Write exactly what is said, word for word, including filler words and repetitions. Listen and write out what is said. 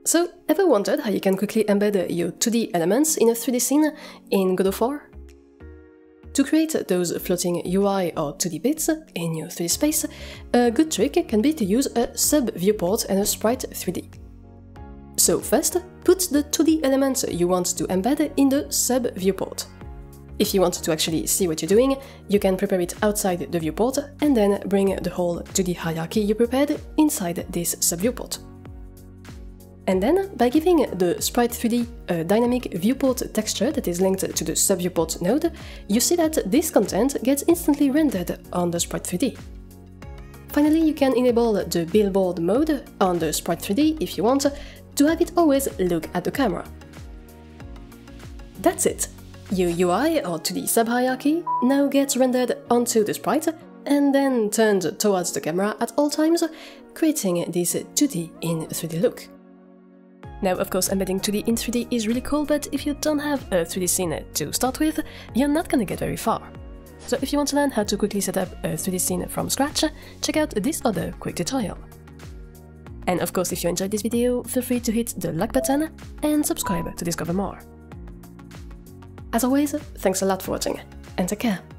So, ever wondered how you can quickly embed your two D elements in a three D scene in Godot four? To create those floating U I or two D bits in your three D space, a good trick can be to use a sub-viewport and a sprite three D. So first, put the two D elements you want to embed in the sub-viewport. If you want to actually see what you're doing, you can prepare it outside the viewport and then bring the whole two D hierarchy you prepared inside this sub-viewport. And then, by giving the Sprite three D a dynamic viewport texture that is linked to the sub-viewport node, you see that this content gets instantly rendered on the Sprite three D. Finally, you can enable the billboard mode on the Sprite three D if you want, to have it always look at the camera. That's it! Your U I or two D sub-hierarchy now gets rendered onto the sprite and then turned towards the camera at all times, creating this two D in three D look. Now, of course, embedding two D in three D is really cool, but if you don't have a three D scene to start with, you're not gonna get very far. So if you want to learn how to quickly set up a three D scene from scratch, check out this other quick tutorial. And of course, if you enjoyed this video, feel free to hit the like button and subscribe to discover more. As always, thanks a lot for watching, and take care!